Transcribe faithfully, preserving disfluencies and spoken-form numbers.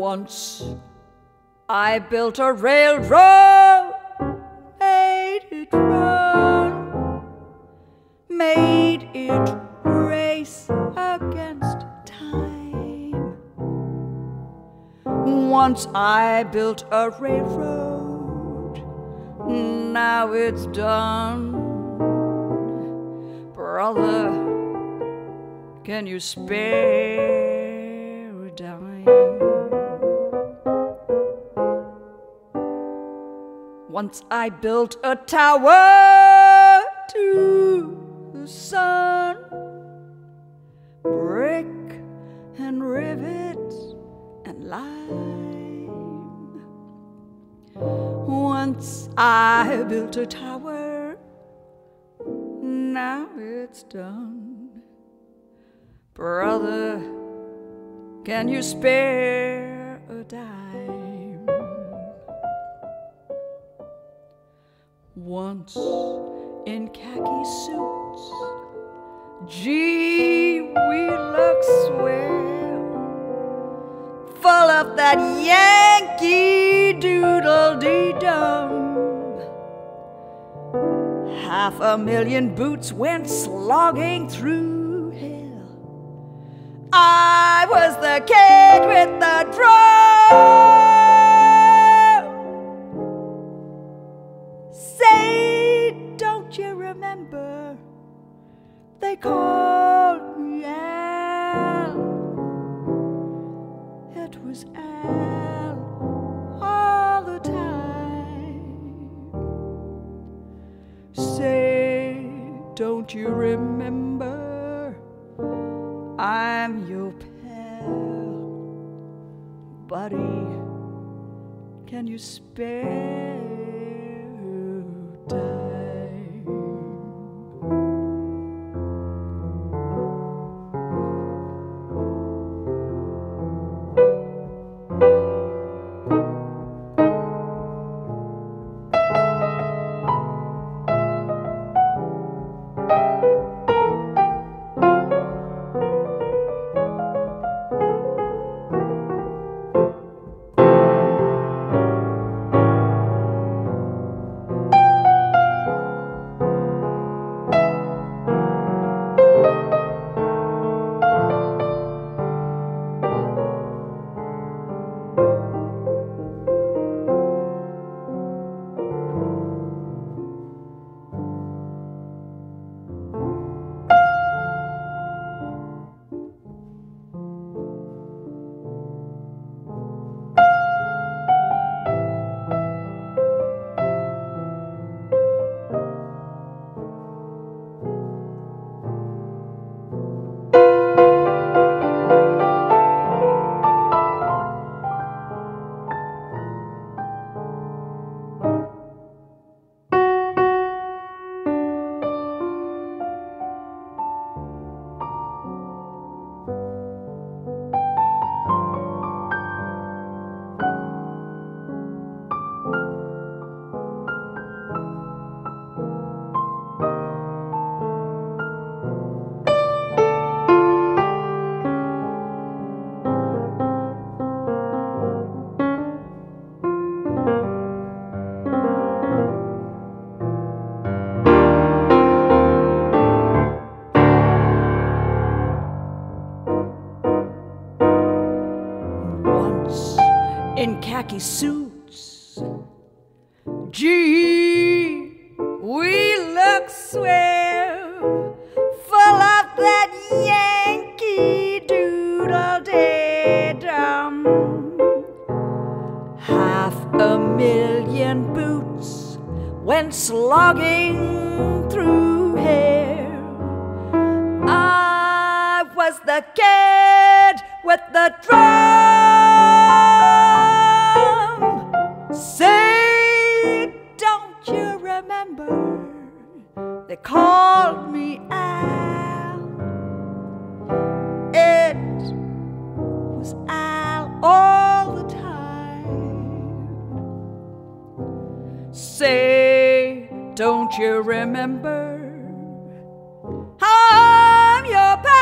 Once I built a railroad, made it run, made it race against time. Once I built a railroad, now it's done. Brother, can you spare a dime? Once I built a tower to the sun, brick and rivets and lime. Once I built a tower, now it's done. Brother, can you spare a dime? Once in khaki suits, gee, we look swell, full of that Yankee doodle-dee-dum. Half a million boots went slogging through hell. I was the kid with the drum. Say, don't you remember? They called me Al. It was Al all the time. Say, don't you remember? I'm your pal. Buddy, can you spare a dime? In khaki suits, gee, we look swell, full of that Yankee doodle-dee-dum. Half a million boots went slogging through hell. I was the kid with the drum. Say, don't you remember? They called me Al. It was Al all the time. Say, don't you remember? I'm your pal.